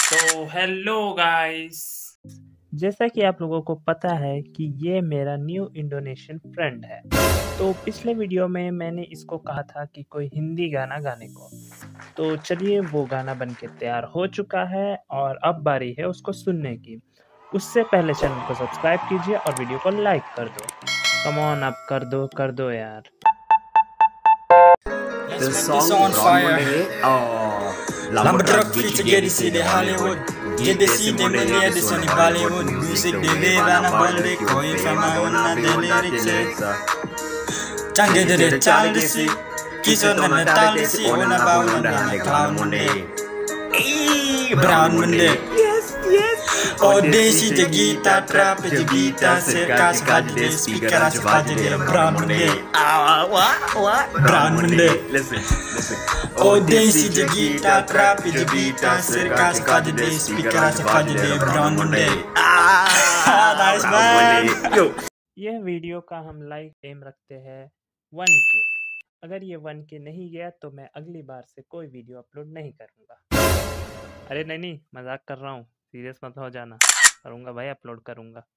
तो hello guys, जैसा कि आप लोगों को पता है कि ये मेरा न्यू इंडोनेशियन फ्रेंड है। तो पिछले वीडियो में मैंने इसको कहा था कि कोई हिंदी गाना गाने को। तो चलिए वो गाना बन के तैयार हो चुका है और अब बारी है उसको सुनने की। उससे पहले चैनल को सब्सक्राइब कीजिए और वीडियो को लाइक कर दो। कम ऑन, अब कर दो यार। The song on fire. Lambat rock feature GDC de Hollywood. GDC de Melia de Sony Bollywood. Music de Vivana Bonde Koi Fama Wana de lyrics. Change de Chalisi. Kiso na Natalisi. Una Bauna na Clown Monday. Brown Monday. Oh, desi de guitar, trap de guitar, cerca de speaker, de Brown Monday. What? Brown Monday. Listen. Oh, desi de guitar, trap de guitar, cerca de speaker, de Brown Monday. Nice man. यह video का हम like M रखते हैं 1K। अगर ये 1K नहीं गया तो मैं अगली बार से कोई वीडियो अपलोड नहीं करूँगा। अरे नहीं, मजाक कर रहा हूँ, सीरियस मत हो जाना। करूँगा भाई, अपलोड करूँगा।